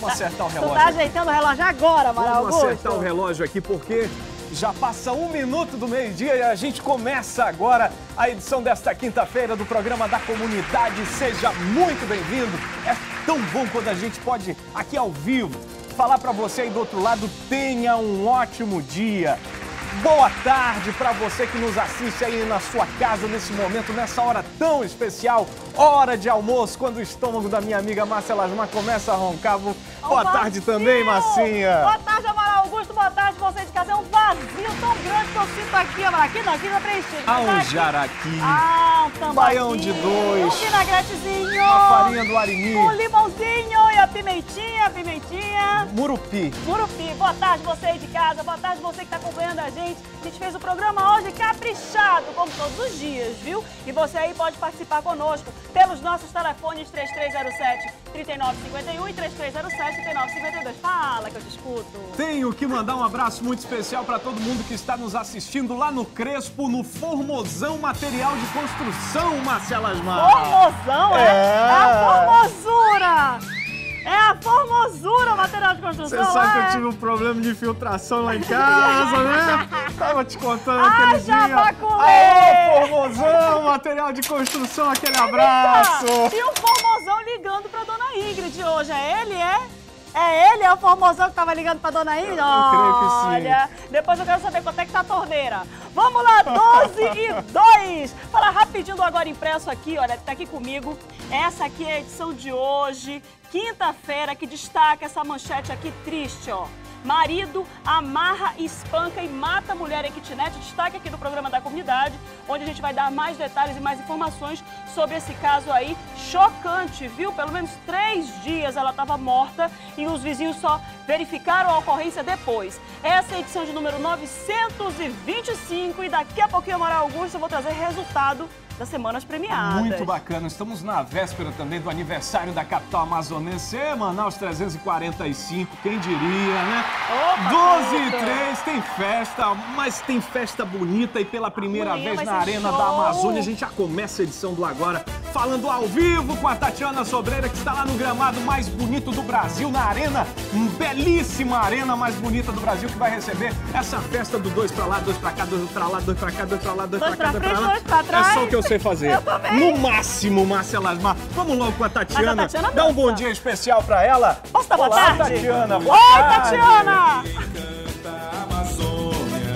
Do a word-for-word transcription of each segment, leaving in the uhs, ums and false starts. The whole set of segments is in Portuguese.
Vamos acertar o relógio. Tu tá ajeitando o relógio agora, Amaral Vamos Augusto. acertar o relógio aqui porque já passa um minuto do meio-dia e a gente começa agora a edição desta quinta-feira do programa da comunidade. Seja muito bem-vindo. É tão bom quando a gente pode, aqui ao vivo, falar para você aí do outro lado, tenha um ótimo dia. Boa tarde para você que nos assiste aí na sua casa nesse momento, nessa hora tão especial, hora de almoço, quando o estômago da minha amiga Márcia Lasmar começa a roncar. Boa um tarde vazio. também, Marcinha. Boa tarde, Amaral Augusto. Boa tarde, você de casa. É um vazio tão grande que eu sinto aqui, Amaral. Aqui não, aqui não é preenchido. Ah, um aqui. jaraqui. Ah, um tambaqui. Baião de dois. Um vinagretezinho. A farinha do arini. Um limãozinho e a pimentinha, a pimentinha. Murupi. Murupi. Boa tarde, você aí de casa. Boa tarde, você que está acompanhando a gente. A gente fez o programa hoje caprichado, como todos os dias, viu? E você aí pode participar conosco pelos nossos telefones três três zero sete, três nove cinco um e três três zero sete, três nove cinco dois. Fala que eu te escuto. Tenho que mandar um abraço muito especial para todo mundo que está nos assistindo lá no Crespo, no Formosão Material de Construção, Márcia Lasmar. Formosão, é? É. É a formosura! É a formosura, material de construção. Você sabe é? que eu tive um problema de infiltração lá em casa, né? Tava te contando Ai, aquele já dia. vaculei. Alô, Formosão, material de construção, aquele abraço. E o formosão ligando pra dona Ingrid hoje, é ele, é? É ele, é o formosão que tava ligando pra dona Ingrid? Eu, eu creio que sim. Olha, depois eu quero saber quanto é que tá a torneira. Vamos lá, doze e dois. Falar rapidinho do Agora Impresso aqui, olha, tá aqui comigo. Essa aqui é a edição de hoje, quinta-feira, que destaca essa manchete aqui triste, ó. Marido amarra, espanca e mata a mulher em kitnet. Destaque aqui do programa da comunidade, onde a gente vai dar mais detalhes e mais informações sobre esse caso aí chocante, viu? Pelo menos três dias ela estava morta e os vizinhos só verificaram a ocorrência depois. Essa é a edição de número novecentos e vinte e cinco e daqui a pouquinho, Amaral Augusto, eu vou trazer resultado das semanas premiadas. Muito bacana. Estamos na véspera também do aniversário da capital amazonense, Manaus trezentos e quarenta e cinco, quem diria, né? Opa, doze e puta. três, tem festa, mas tem festa bonita e pela primeira Amanhã vez vai na ser Arena show. da Amazônia a gente já começa a edição do Agora falando ao vivo com a Tatiana Sobreira, que está lá no gramado mais bonito do Brasil, na Arena, uma belíssima arena mais bonita do Brasil, que vai receber essa festa do dois pra lá, dois pra cá, dois pra lá, dois pra cá, dois pra lá, dois, Dois pra cá, pra dois pra frente, lá. dois pra trás. É só o que eu sei fazer. Eu também. No máximo, Márcia Lasmar. Vamos logo com a Tatiana. Mas a Tatiana Dá um dança. bom dia especial pra ela. Posso dar boa Olá, tarde? Tatiana. Boa Oi, tarde. Tatiana! Amazônia,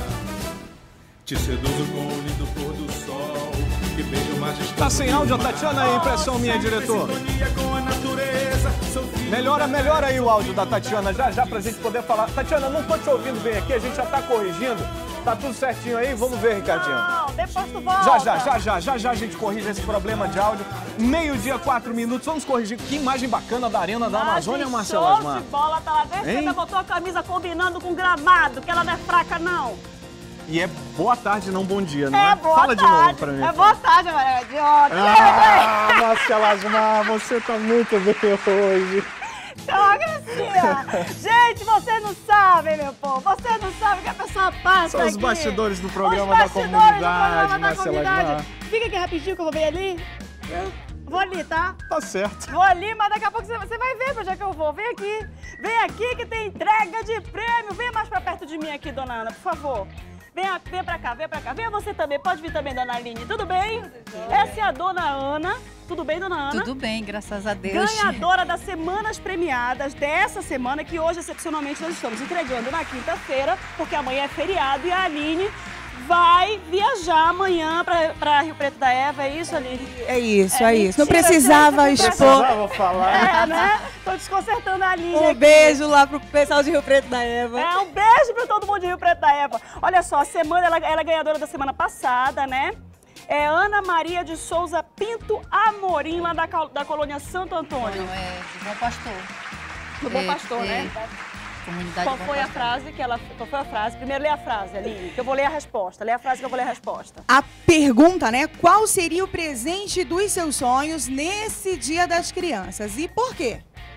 te seduzo com o lindo pôr do sol, que beijo majestoso. Tá sem áudio, Tatiana? É impressão minha, diretor. Sintonia com a natureza, sou filho Melhora, melhora aí o áudio da Tatiana, já já pra gente poder falar. Tatiana, não tô te ouvindo bem aqui, a gente já tá corrigindo. Tá tudo certinho aí? Vamos ver, Ricardinho. Não, depois tu volta. Já, já, já, já, já, já a gente corrige esse problema de áudio. Meio-dia, quatro minutos. Vamos corrigir. Que imagem bacana da Arena da Amazônia, Márcia Show Lasmar. de bola, tá lá descendo, Hein? botou a camisa combinando com o gramado, que ela não é fraca, não. E é boa tarde, não bom dia, não é? É boa Fala tarde. de novo pra mim. É boa tarde, Maria Idiota. Ah, Márcia Lasmar, você tá muito bem hoje. Então, Gracinha, gente, vocês não sabem, meu povo, vocês não sabem que a pessoa passa São os aqui. bastidores do Os programa da bastidores do comunidade, programa da Márcia comunidade. Lasmar. Fica aqui rapidinho que eu vou ver ali. Vou ali, tá? Tá certo. Vou ali, mas daqui a pouco você você vai ver pra onde é que eu vou. Vem aqui. Vem aqui que tem entrega de prêmio. Vem mais pra perto de mim aqui, dona Ana, por favor. Vem, a- vem pra cá, vem pra cá. Vem você também. Pode vir também, dona Aline. Tudo bem? Essa é a dona Ana. Tudo bem, dona Ana? Tudo bem, graças a Deus. Ganhadora das Semanas Premiadas dessa semana, que hoje, excepcionalmente, nós estamos entregando na quinta-feira, porque amanhã é feriado e a Aline vai viajar amanhã pra, pra Rio Preto da Eva, é isso, Aline? É isso, É é, isso. Não mentira, precisava gente, não expor. Precisava falar. É, né? Tô desconcertando a Aline Um aqui. beijo lá pro pessoal de Rio Preto da Eva. É, um beijo pra todo mundo de Rio Preto da Eva. Olha só, a semana, ela, ela é ganhadora da semana passada, né? É Ana Maria de Souza Pinto Amorim, lá da, cal- da colônia Santo Antônio. Não, é do Bom Pastor. Do Bom É, Pastor, é, né? Comunidade Qual Bom foi a Pastor. frase que ela... Qual foi a frase? Primeiro lê a frase, Aline, que eu vou ler a resposta. Lê a frase que eu vou ler a resposta. A pergunta, né? Qual seria o presente dos seus sonhos nesse Dia das Crianças? E por quê?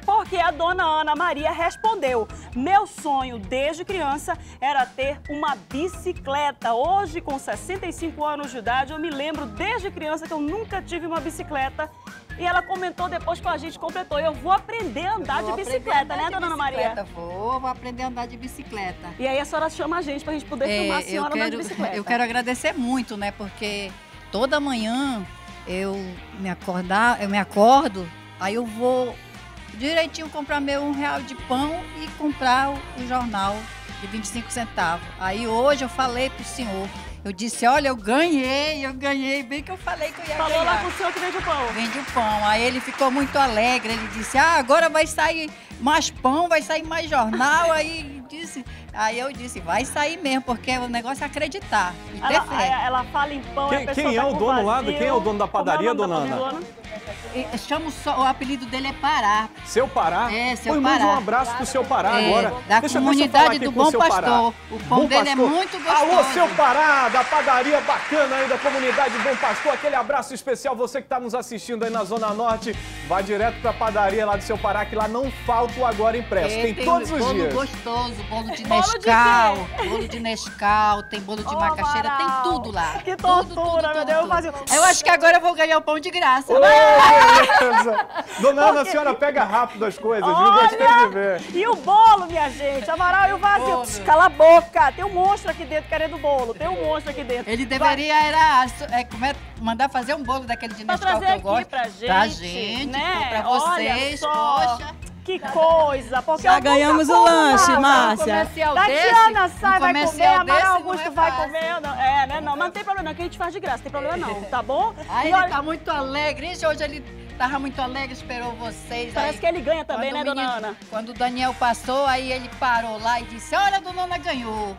Porque a dona Ana Maria respondeu: meu sonho desde criança era ter uma bicicleta. Hoje, com sessenta e cinco anos de idade, eu me lembro desde criança que eu nunca tive uma bicicleta. E ela comentou depois com a gente, completou: eu vou aprender a andar de bicicleta, né, dona Ana Maria? Vou, vou aprender a andar de bicicleta. E aí a senhora chama a gente pra gente poder É, filmar a eu senhora andando de quero, bicicleta. eu quero agradecer muito, né? Porque toda manhã eu me acordar, eu me acordo, aí eu vou direitinho comprar meu um real de pão e comprar o, o jornal de vinte e cinco centavos. Aí hoje eu falei pro senhor, eu disse: olha, eu ganhei, eu ganhei, bem que eu falei que eu ia Falou ganhar. lá com o senhor que vende o pão. Vende o pão. Aí ele ficou muito alegre. Ele disse: ah, agora vai sair mais pão, vai sair mais jornal. Aí, disse, aí eu disse: vai sair mesmo, porque o negócio é acreditar e ter Ela, fé. ela fala em pão, Quem, a pessoa quem é tá o com dono lá? vazio. Quem é o dono da padaria, Como é o nome dona da Ana? padaria, E chamo só, o apelido dele é Pará. Seu Pará? É, Seu Pois mande Pará. um abraço pro seu Pará É, agora. da Deixa- deixa eu comunidade falar aqui do com o Bom seu Pará. Pastor. O pão Bom dele é Pastor. muito gostoso. Alô, seu Pará, da padaria bacana aí da comunidade Bom Pastor. Aquele abraço especial, você que está nos assistindo aí na Zona Norte. Vá direto pra padaria lá do seu Pará, que lá não falta o Agora Impresso. É, tem, tem todos os bolo dias. gostoso, bolo de Bolo de Nescau, quê? bolo de Nescau, tem bolo de Ô, macaxeira, tem Amaral, tudo lá. que Tudo, tortura, meu Deus, eu fazia- Eu acho que agora eu vou ganhar o pão de graça. Ô, beleza. Dona Ana, a senhora pega rápido as coisas, viu? Gostei de Olha! ver. E o bolo, minha gente? Amaral e o vazio. Bolo. Pss, cala a boca. Tem um monstro aqui dentro querendo bolo. Tem um monstro aqui dentro. Ele Vai- deveria era, é, como é, mandar fazer um bolo daquele de Pra Nescau trazer que eu aqui gosto. pra gente, Pra gente, né? pra vocês, Olha só. poxa. Que coisa. Porque Já eu nunca ganhamos o como lanche, nada. Márcia. Comercial Tatiana desse, sai, um vai comer, comercial Amaral desse não Augusto é vai fácil. comer. Não, é, né? Não, mas não tem problema não, que a gente faz de graça, não tem problema não, tá bom? Aí E ele olha, tá muito alegre. Ixi, hoje ele tava muito alegre, esperou vocês. parece aí. que ele ganha também, Quando né, o dona menino- Ana? Quando o Daniel passou, aí ele parou lá e disse: olha, a dona Ana ganhou.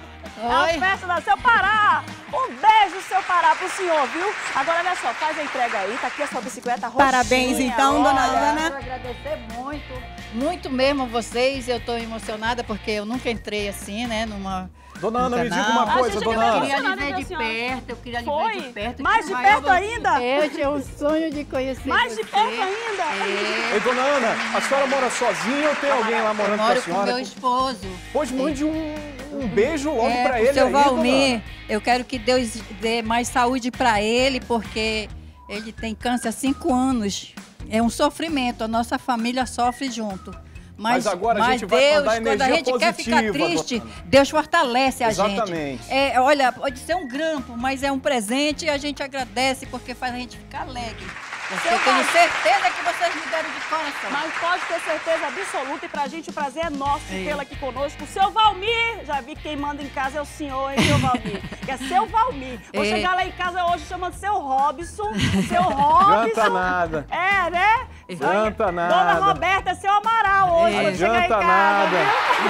É a Oi? festa da Seu Pará. Um beijo, Seu Pará, pro senhor, viu? Agora, olha só, faz a entrega aí. Tá aqui a sua bicicleta roxinha. Parabéns, então, dona olha. Ana. Quero agradecer muito, muito mesmo vocês. Eu tô emocionada porque eu nunca entrei assim, né, numa... Dona no Ana, me diga canal. uma Ah, coisa, gente, dona eu Eu Ana. queria lhe Emocionada ver da de senhora. perto, eu queria lhe ver Foi? de perto. Mais que de o maior perto ainda? Eu tinha um sonho de conhecer Mais de você. perto ainda? É. Ei, dona Ana, a senhora mora sozinha ou tem alguém lá Eu morando com a moro com senhora? meu esposo. Pois mande um, um beijo logo É, pra pro ele seu aí, dona Valmir, Ana. eu quero que Deus dê mais saúde para ele, porque ele tem câncer há cinco anos. É um sofrimento, a nossa família sofre junto. Mas, Mas agora a mas gente vai Deus, mandar quando a energia gente quer ficar positiva, triste, dona Ana. Deus fortalece a Exatamente. gente. É, olha, pode ser um grampo, mas é um presente e a gente agradece porque faz a gente ficar alegre. Porque eu tenho certeza que vocês me deram de coração. Mas pode ter certeza absoluta e pra gente o prazer é nosso É. tê-la aqui conosco. O seu Valmir, já vi que quem manda em casa é o senhor, hein, seu Valmir? Que é seu Valmir. Vou É. chegar lá em casa hoje chamando seu Robson. Seu Robson. Adianta nada. É, né? Adianta nada. Dona Roberta, seu Amaral hoje, É. quando chegar em Adianta casa, nada.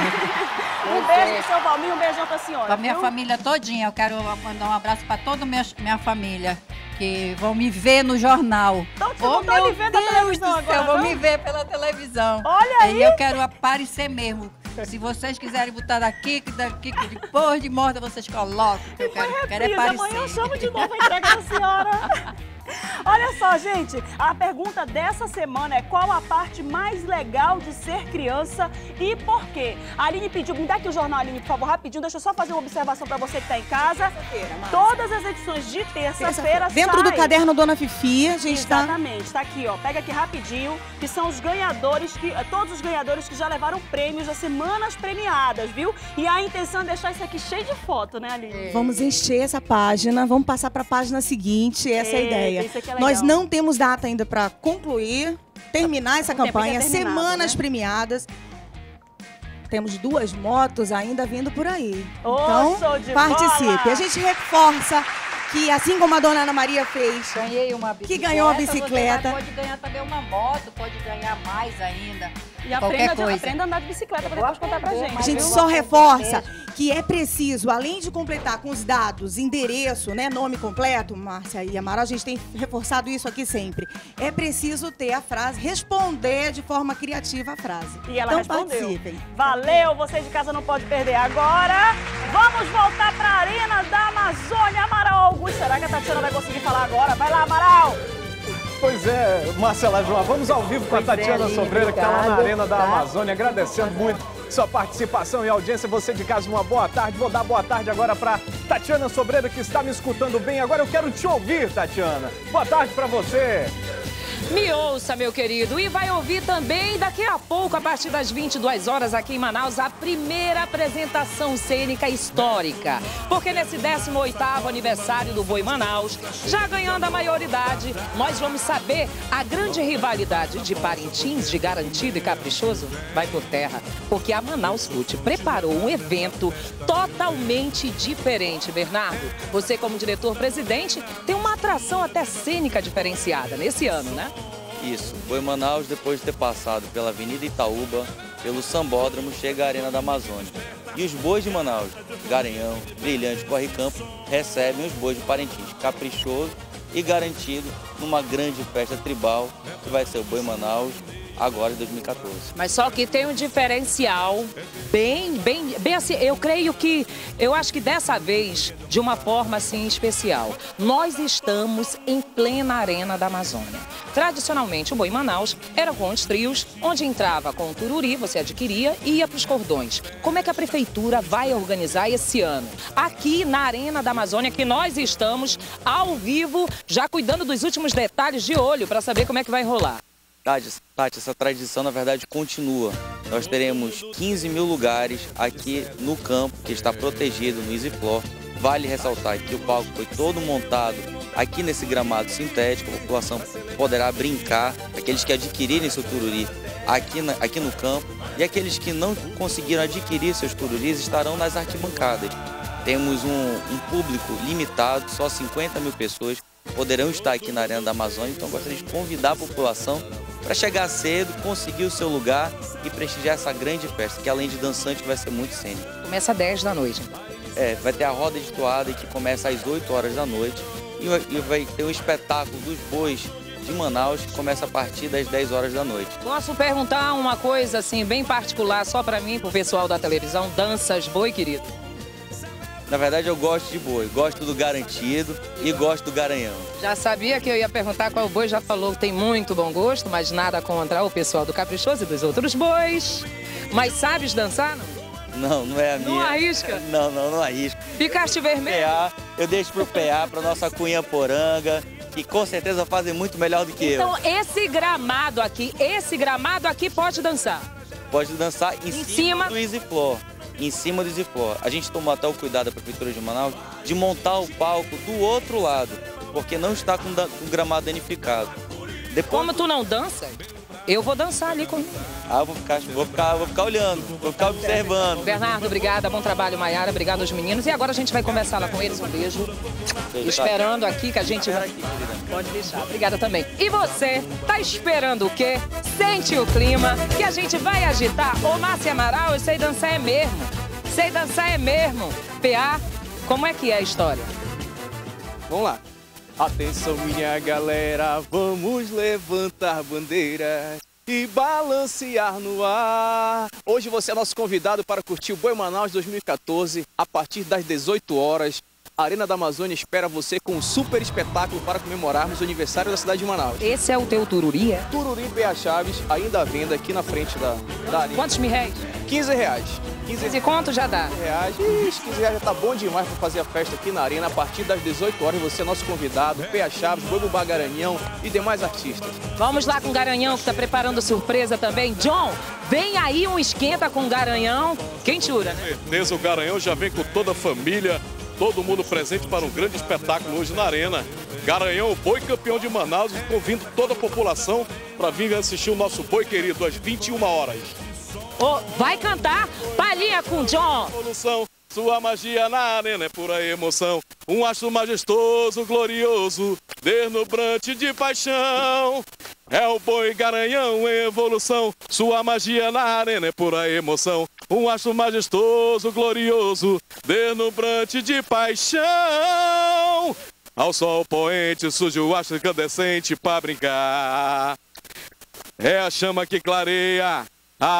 viu? Um beijo pro seu Valmir, um beijão pra senhora, Pra minha viu? família todinha, eu quero mandar um abraço pra toda a minha, minha família, que vão me ver no jornal. Então, você Oh, não tá meu me vendo na Deus televisão do céu, agora, vão não? me ver pela televisão. Olha aí. E eu quero aparecer mesmo. Se vocês quiserem botar daqui, daqui depois de morta, vocês colocam. que Eu quero, quero é Reprise, aparecer. amanhã eu chamo de novo a entrega da senhora. Olha só, gente, a pergunta dessa semana é: qual a parte mais legal de ser criança e por quê? A Aline pediu, me dá aqui o jornal, Aline, por favor, rapidinho, deixa eu só fazer uma observação pra você que tá em casa. Todas as edições de terça-feira Dentro do saem. caderno Dona Fifi, a gente tá... Exatamente, tá aqui, ó. Pega aqui rapidinho, que são os ganhadores, que, todos os ganhadores que já levaram prêmios das semanas premiadas, viu? E a intenção é deixar isso aqui cheio de foto, né, Aline? Vamos encher essa página, vamos passar para a página seguinte, essa é a Eita, ideia. isso aqui é legal. Nós não temos data ainda para concluir, terminar essa O tempo campanha, ainda é terminado, semanas né? premiadas. Temos duas motos ainda vindo por aí. Ô, Então, show de participe. bola! A gente reforça que, assim como a dona Ana Maria fez, Ganhei uma bicicleta. ganhou a você bicicleta. vai- pode ganhar também uma moto, pode ganhar mais ainda. E Qualquer aprenda, de- coisa. aprenda a andar de bicicleta pra depois contar pra gente. a gente eu só vou reforça aprender. que é preciso, além de completar com os dados, endereço, né, nome completo, Márcia e Amaral, a gente tem reforçado isso aqui sempre. É preciso ter a frase, responder de forma criativa a frase. E ela então respondeu. participem. Valeu, você de casa não pode perder. Agora, vamos voltar pra Arena da Amazônia. Amaral Augusto, será que a Tatiana vai conseguir falar agora? Vai lá, Amaral! Pois é, Marcela João, vamos ao vivo com a Tatiana Aline, Sobreira, que está lá na obrigada, Arena da tá? Amazônia, agradecendo muito sua participação e audiência. Você de casa, uma boa tarde. Vou dar boa tarde agora para Tatiana Sobreira, que está me escutando bem. Agora eu quero te ouvir, Tatiana. Boa tarde para você. Me ouça, meu querido, e vai ouvir também daqui a pouco, a partir das vinte e duas horas aqui em Manaus, a primeira apresentação cênica histórica. Porque nesse décimo oitavo aniversário do Boi Manaus, já ganhando a maioridade, nós vamos saber a grande rivalidade de Parintins, de Garantido e Caprichoso, vai por terra. Porque a Manaus Fute preparou um evento totalmente diferente. Bernardo, você como diretor-presidente tem uma atração até cênica diferenciada nesse ano, né? Isso, Boi Manaus, depois de ter passado pela Avenida Itaúba, pelo Sambódromo, chega à Arena da Amazônia. E os bois de Manaus, Garanhão, Brilhante, Corre-Campo, recebem os bois de Parintins, Caprichoso e Garantido, numa grande festa tribal, que vai ser o Boi Manaus, agora em dois mil e quatorze. Mas só que tem um diferencial bem, bem, bem assim, eu creio que, eu acho que dessa vez, de uma forma assim especial. Nós estamos em plena Arena da Amazônia. Tradicionalmente, o Boi Manaus era com os trios, onde entrava com o tururi, você adquiria e ia para os cordões. Como é que a prefeitura vai organizar esse ano? Aqui na Arena da Amazônia, que nós estamos ao vivo, já cuidando dos últimos detalhes de olho, para saber como é que vai rolar. Tati, Tati, essa tradição, na verdade, continua. Nós teremos quinze mil lugares aqui no campo, que está protegido no EasyFloor. Vale ressaltar que o palco foi todo montado aqui nesse gramado sintético. A população poderá brincar, aqueles que adquirirem seu tururi aqui, na, aqui no campo. E aqueles que não conseguiram adquirir seus tururis estarão nas arquibancadas. Temos um, um público limitado, só cinquenta mil pessoas poderão estar aqui na Arena da Amazônia. Então, gostaria de convidar a população para chegar cedo, conseguir o seu lugar e prestigiar essa grande festa, que além de dançante vai ser muito cênica. Começa às dez da noite. É, vai ter a roda de toada que começa às oito horas da noite e vai, e vai ter um espetáculo dos bois de Manaus que começa a partir das dez horas da noite. Posso perguntar uma coisa assim bem particular só para mim, para o pessoal da televisão? Danças boi, querido? Na verdade, eu gosto de boi, gosto do Garantido e gosto do Garanhão. Já sabia que eu ia perguntar qual boi, já falou que tem muito bom gosto, mas nada contra o pessoal do Caprichoso e dos outros bois. Mas sabes dançar, não? Não, não é a minha. Não arrisca? Não, não, não arrisco. Ficaste vermelho? P A, eu deixo pro P A, pra nossa Cunha Poranga, que com certeza fazem muito melhor do que eu. Então, esse gramado aqui, esse gramado aqui pode dançar? Pode dançar em, Em cima, cima? do EasyFloor. Em cima do EasyFloor. A gente tomou até o cuidado da Prefeitura de Manaus de montar o palco do outro lado, porque não está com, com o gramado danificado. Depois... Como tu não dança, eu vou dançar ali comigo. Ah, eu vou ficar, vou ficar, vou ficar olhando, vou ficar observando. Bernardo, obrigada, bom trabalho, Maiara, obrigado aos meninos. E agora a gente vai conversar lá com eles, um beijo. Esperando aqui que a gente vai... Pode deixar, obrigada também. E você, tá esperando o quê? Sente o clima, que a gente vai agitar. Ô, Márcia Amaral, eu sei dançar é mesmo. Sei dançar é mesmo. P A, como é que é a história? Vamos lá. Atenção, minha galera, vamos levantar bandeira e balancear no ar. Hoje você é nosso convidado para curtir o Boi Manaus dois mil e quatorze, a partir das dezoito horas. A Arena da Amazônia espera você com um super espetáculo para comemorarmos o aniversário da cidade de Manaus. Esse é o teu tururi, é? Tururi P A Chaves, ainda à venda aqui na frente da, da arena. Quantos mil reais? quinze reais. quinze E quanto já dá? reais. Ixi, quinze reais já tá bom demais para fazer a festa aqui na arena. A partir das dezoito horas você é nosso convidado, P A Chaves, Boi Bubá Garanhão e demais artistas. Vamos lá com o Garanhão, que tá preparando surpresa também. John, vem aí um esquenta com o Garanhão. Quentura, né? Certeza, o Garanhão já vem com toda a família, todo mundo presente para um grande espetáculo hoje na arena. Garanhão, o boi campeão de Manaus, convindo toda a população para vir assistir o nosso boi querido às vinte e uma horas. Oh, vai cantar palhinha com John. Evolução, sua magia na arena é pura emoção. Um astro majestoso, glorioso, deslumbrante de paixão. É o boi Garanhão em evolução, sua magia na arena é pura emoção. Um astro majestoso, glorioso, deslumbrante de paixão. Ao sol poente surge o astro incandescente pra brincar. É a chama que clareia a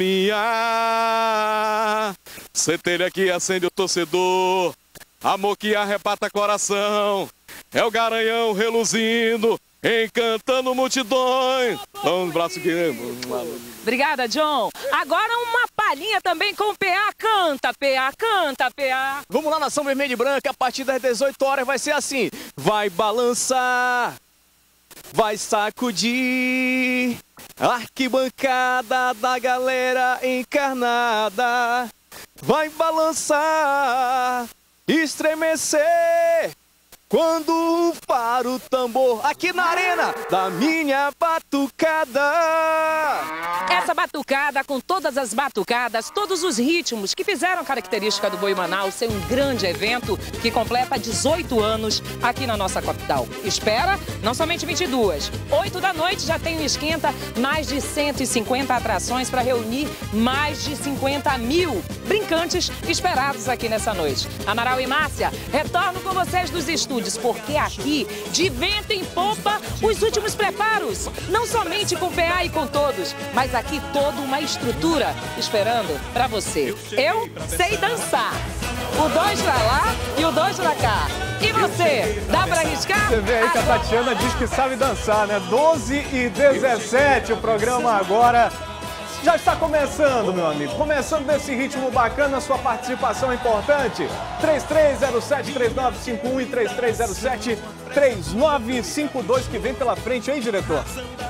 lumiar. Centelha que acende o torcedor, amor que arrebata coração. É o Garanhão reluzindo encantando multidões. Dá um braço aqui. Obrigada, John. Agora uma palhinha também com o P A. Canta, P A, canta, P A. Vamos lá, Nação Vermelha e Branca, a partir das dezoito horas vai ser assim. Vai balançar, vai sacudir, arquibancada da galera encarnada. Vai balançar, estremecer, quando para o tambor aqui na arena da minha batucada. Essa batucada, com todas as batucadas, todos os ritmos que fizeram a característica do Boi Manaus ser um grande evento que completa dezoito anos aqui na nossa capital. Espera, não somente vinte e duas. oito da noite já tem o Esquenta, mais de cento e cinquenta atrações para reunir mais de cinquenta mil brincantes esperados aqui nessa noite. Amaral e Márcia, retorno com vocês dos estúdios, porque aqui, de vento em popa, os últimos preparos. Não somente com o P A e com todos, mas aqui toda uma estrutura esperando pra você. Eu sei dançar. O dois pra lá e o dois pra cá. E você, dá pra arriscar? Você vê aí que a Tatiana diz que sabe dançar, né? doze e dezessete, o programa agora já está começando, meu amigo. Começando desse ritmo bacana, sua participação é importante. três três zero sete, três nove cinco um e três três zero sete, três nove cinco dois que vem pela frente, hein, diretor?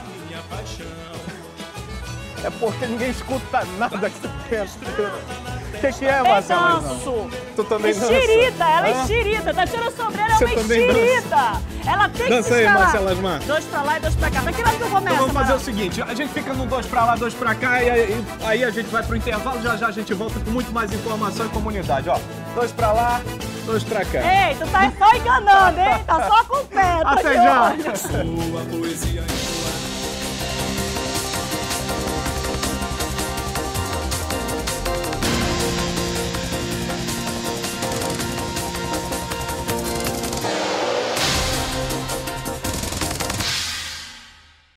É porque ninguém escuta nada que você pensa. O que, que é, Marcela? Eu danço. Tu também dança? Enxerida, ela é Hã? enxerida. Tatiana Sombreira é Você uma também enxerida. Ela tem que Dança se aí, escalar. Marcela Asmar. Dois pra lá e dois pra cá. Pra que lado que eu começo, Então vamos fazer o Amaral? seguinte, a gente fica no dois pra lá, dois pra cá e aí, aí a gente vai pro intervalo, já já a gente volta com muito mais informação e comunidade, ó. Dois pra lá, dois pra cá. Ei, tu tá só enganando, hein? Tá só com o pé. Tá Até de já. olho. Sua poesia